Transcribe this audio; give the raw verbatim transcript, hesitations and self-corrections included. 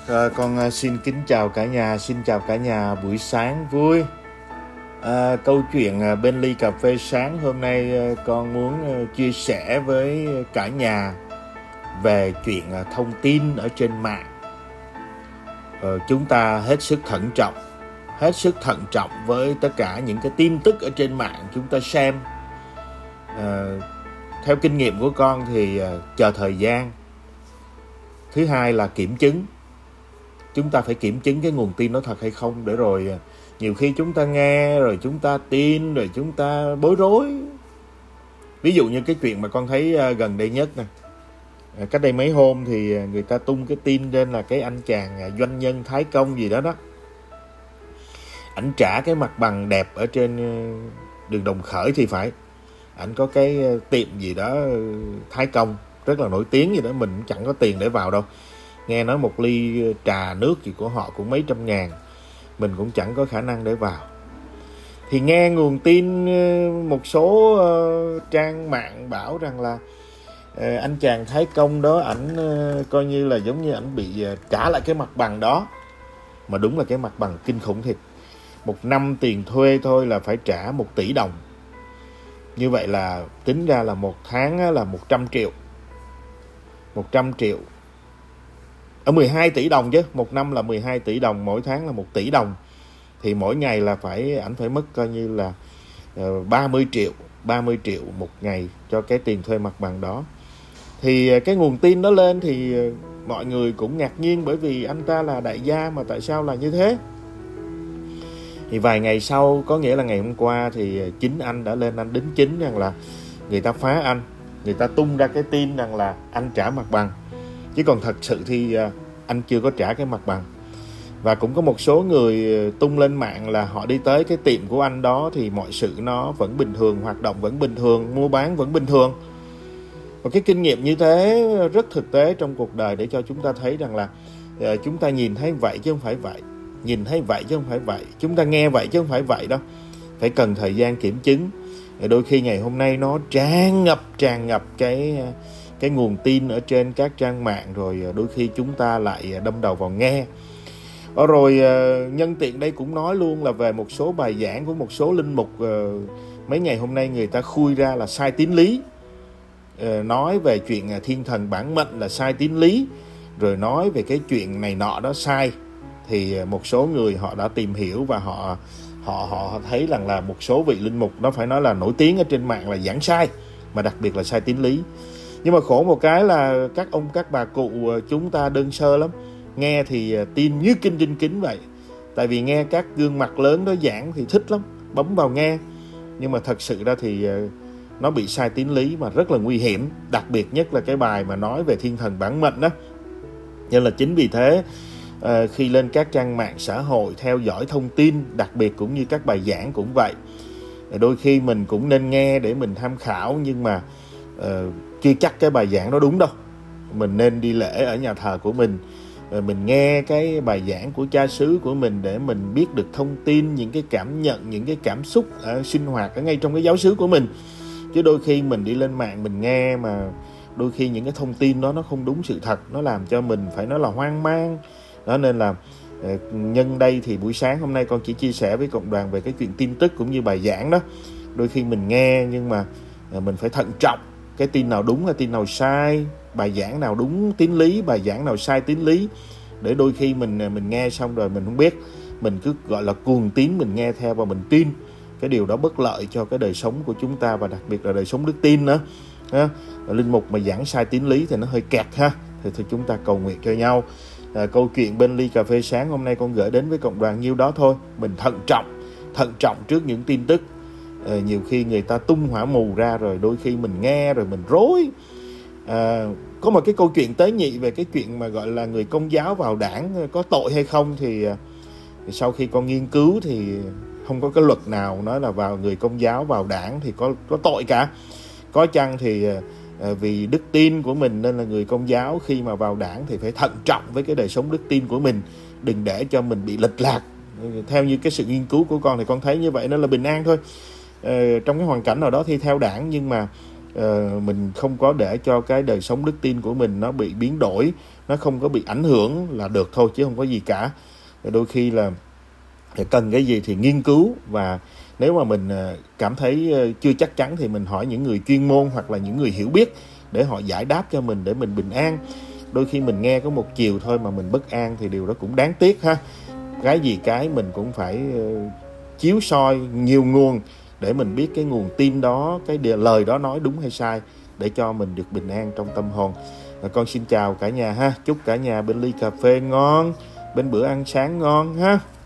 Rồi, con à, xin kính chào cả nhà, xin chào cả nhà buổi sáng vui. À, câu chuyện à, bên ly cà phê sáng hôm nay à, con muốn à, chia sẻ với cả nhà về chuyện à, thông tin ở trên mạng. À, chúng ta hết sức thận trọng, hết sức thận trọng với tất cả những cái tin tức ở trên mạng chúng ta xem. À, theo kinh nghiệm của con thì à, chờ thời gian. Thứ hai là kiểm chứng. Chúng ta phải kiểm chứng cái nguồn tin nó thật hay không, để rồi nhiều khi chúng ta nghe rồi chúng ta tin rồi chúng ta bối rối. Ví dụ như cái chuyện mà con thấy gần đây nhất nè, cách đây mấy hôm thì người ta tung cái tin lên là cái anh chàng doanh nhân Thái Công gì đó đó, ảnh trả cái mặt bằng đẹp ở trên đường Đồng Khởi thì phải. Ảnh có cái tiệm gì đó Thái Công rất là nổi tiếng gì đó, mình cũng chẳng có tiền để vào đâu. Nghe nói một ly trà nước gì của họ cũng mấy trăm ngàn, mình cũng chẳng có khả năng để vào. Thì nghe nguồn tin một số uh, trang mạng bảo rằng là uh, anh chàng Thái Công đó, ảnh uh, coi như là giống như ảnh bị uh, trả lại cái mặt bằng đó. Mà đúng là cái mặt bằng kinh khủng thiệt. Một năm tiền thuê thôi là phải trả một tỷ đồng. Như vậy là tính ra là một tháng là một trăm triệu. một trăm triệu. Ở mười hai tỷ đồng chứ, một năm là mười hai tỷ đồng, mỗi tháng là một tỷ đồng. Thì mỗi ngày là phải ảnh phải mất coi như là uh, ba mươi triệu, ba mươi triệu một ngày cho cái tiền thuê mặt bằng đó. Thì uh, cái nguồn tin đó lên thì uh, mọi người cũng ngạc nhiên, bởi vì anh ta là đại gia mà tại sao là như thế. Thì vài ngày sau, có nghĩa là ngày hôm qua thì uh, chính anh đã lên anh đính chính rằng là người ta phá anh, người ta tung ra cái tin rằng là anh trả mặt bằng. Chứ còn thật sự thì anh chưa có trả cái mặt bằng. Và cũng có một số người tung lên mạng là họ đi tới cái tiệm của anh đó thì mọi sự nó vẫn bình thường, hoạt động vẫn bình thường, mua bán vẫn bình thường. Và cái kinh nghiệm như thế rất thực tế trong cuộc đời, để cho chúng ta thấy rằng là chúng ta nhìn thấy vậy chứ không phải vậy, nhìn thấy vậy chứ không phải vậy, chúng ta nghe vậy chứ không phải vậy đâu. Phải cần thời gian kiểm chứng. Đôi khi ngày hôm nay nó tràn ngập, tràn ngập cái... cái nguồn tin ở trên các trang mạng, rồi đôi khi chúng ta lại đâm đầu vào nghe. Rồi nhân tiện đây cũng nói luôn là về một số bài giảng của một số linh mục mấy ngày hôm nay người ta khui ra là sai tín lý. Nói về chuyện thiên thần bản mệnh là sai tín lý, rồi nói về cái chuyện này nọ đó sai. Thì một số người họ đã tìm hiểu và họ họ họ thấy rằng là một số vị linh mục đó phải nói là nổi tiếng ở trên mạng là giảng sai, mà đặc biệt là sai tín lý. Nhưng mà khổ một cái là các ông các bà cụ chúng ta đơn sơ lắm. Nghe thì tin như kinh trên kính vậy. Tại vì nghe các gương mặt lớn đó giảng thì thích lắm, bấm vào nghe. Nhưng mà thật sự ra thì nó bị sai tín lý mà rất là nguy hiểm. Đặc biệt nhất là cái bài mà nói về thiên thần bản mệnh đó. Nên là chính vì thế khi lên các trang mạng xã hội theo dõi thông tin, đặc biệt cũng như các bài giảng cũng vậy, đôi khi mình cũng nên nghe để mình tham khảo. Nhưng mà uh, chưa chắc cái bài giảng đó đúng đâu. Mình nên đi lễ ở nhà thờ của mình, mình nghe cái bài giảng của cha xứ của mình để mình biết được thông tin, những cái cảm nhận, những cái cảm xúc ở sinh hoạt ở ngay trong cái giáo xứ của mình. Chứ đôi khi mình đi lên mạng mình nghe mà đôi khi những cái thông tin đó nó không đúng sự thật, nó làm cho mình phải nói là hoang mang. Đó nên là nhân đây thì buổi sáng hôm nay con chỉ chia sẻ với cộng đoàn về cái chuyện tin tức cũng như bài giảng đó. Đôi khi mình nghe nhưng mà mình phải thận trọng. Cái tin nào đúng là tin nào sai, bài giảng nào đúng tín lý, bài giảng nào sai tín lý. Để đôi khi mình mình nghe xong rồi mình không biết, mình cứ gọi là cuồng tín, mình nghe theo và mình tin. Cái điều đó bất lợi cho cái đời sống của chúng ta, và đặc biệt là đời sống đức tin nữa. Linh mục mà giảng sai tín lý thì nó hơi kẹt ha. Thì, thì chúng ta cầu nguyện cho nhau. À, câu chuyện bên ly cà phê sáng hôm nay con gửi đến với cộng đoàn nhiêu đó thôi. Mình thận trọng, thận trọng trước những tin tức. À, nhiều khi người ta tung hỏa mù ra rồi đôi khi mình nghe rồi mình rối. À, có một cái câu chuyện tế nhị về cái chuyện mà gọi là người Công giáo vào đảng có tội hay không thì, thì sau khi con nghiên cứu thì không có cái luật nào nói là vào người Công giáo vào đảng thì có có tội cả. Có chăng thì à, vì đức tin của mình nên là người Công giáo khi mà vào đảng thì phải thận trọng với cái đời sống đức tin của mình, đừng để cho mình bị lệch lạc. Theo như cái sự nghiên cứu của con thì con thấy như vậy, nó là bình an thôi. Ờ, trong cái hoàn cảnh nào đó thì theo đảng, nhưng mà uh, mình không có để cho cái đời sống đức tin của mình nó bị biến đổi, nó không có bị ảnh hưởng là được thôi, chứ không có gì cả. Đôi khi là cần cái gì thì nghiên cứu, và nếu mà mình cảm thấy chưa chắc chắn thì mình hỏi những người chuyên môn hoặc là những người hiểu biết để họ giải đáp cho mình, để mình bình an. Đôi khi mình nghe có một chiều thôi mà mình bất an thì điều đó cũng đáng tiếc ha. Cái gì cái mình cũng phải chiếu soi nhiều nguồn để mình biết cái nguồn tin đó, cái lời đó nói đúng hay sai, để cho mình được bình an trong tâm hồn. Và con xin chào cả nhà ha. Chúc cả nhà bên ly cà phê ngon, bên bữa ăn sáng ngon ha.